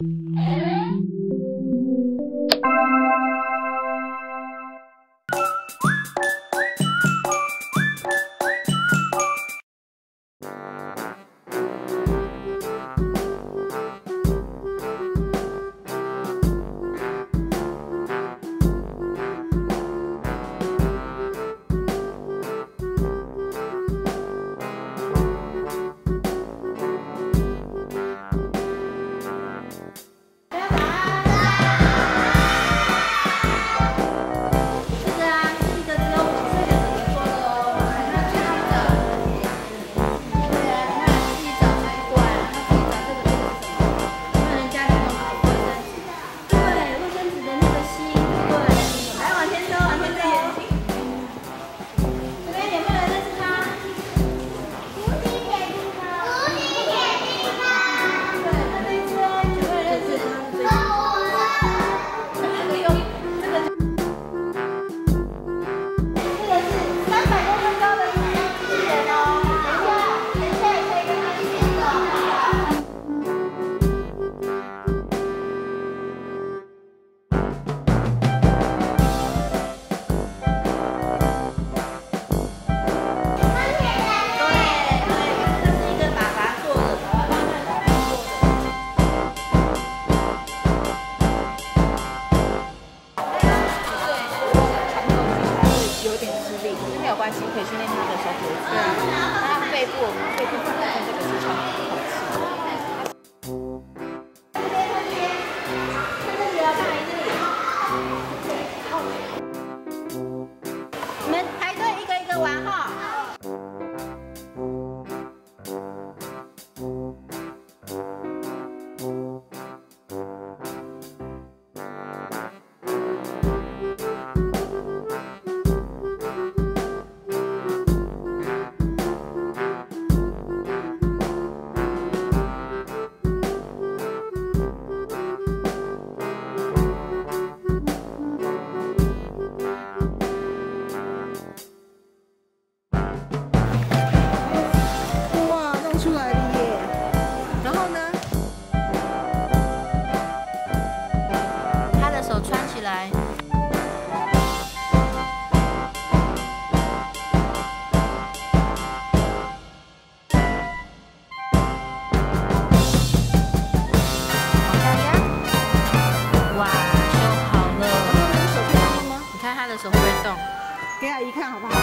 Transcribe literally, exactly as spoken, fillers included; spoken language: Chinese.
没有关系，可以训练他的手指。对啊，那他背部背部本身这个是长口气。这边这边，看这里哦，看来这里。你们排队一个一个玩哈。来，往下压，哇，修好了。你看他的手会不会动？ 给阿姨看好不好？